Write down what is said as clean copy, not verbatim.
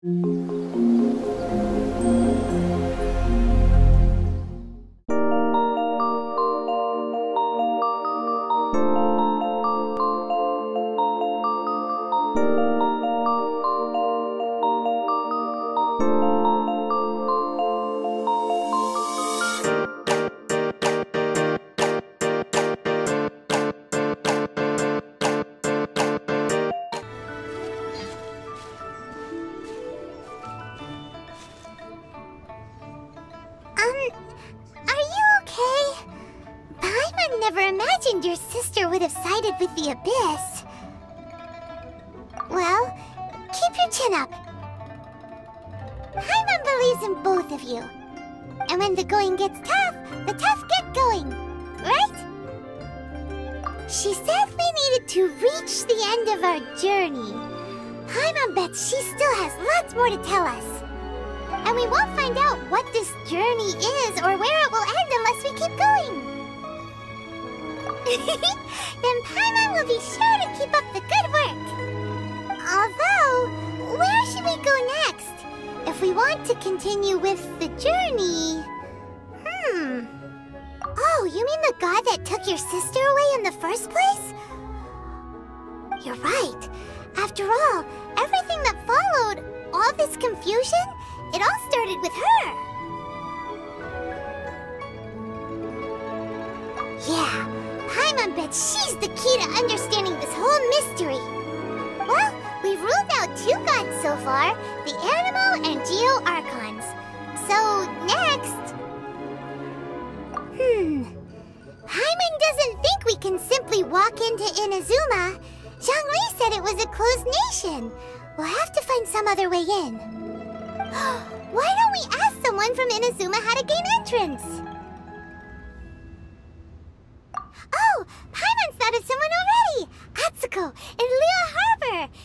Are you okay? Paimon never imagined your sister would have sided with the Abyss. Well, keep your chin up. Paimon believes in both of you. And when the going gets tough, the tough get going, right? She said we needed to reach the end of our journey. Paimon bets she still has lots more to tell us. And we won't find out what this journey is or where it will end unless we keep going. Then Paimon will be sure to keep up the good work. Although, where should we go next? If we want to continue with the journey... Oh, you mean the god that took your sister away in the first place? You're right. After all, everything that followed, all this confusion, it all started with her. Yeah, Paimon bets she's the key to understanding this whole mystery. Well, we've ruled out 2 gods so far, the Animal and Geo Archons. So, next... Paimon doesn't think we can simply walk into Inazuma. Zhongli said it was a closed nation. We'll have to find some other way in. Why don't we ask someone from Inazuma how to gain entrance? Oh, Paimon's thought of someone already! Atsuko in Liyue Harbor!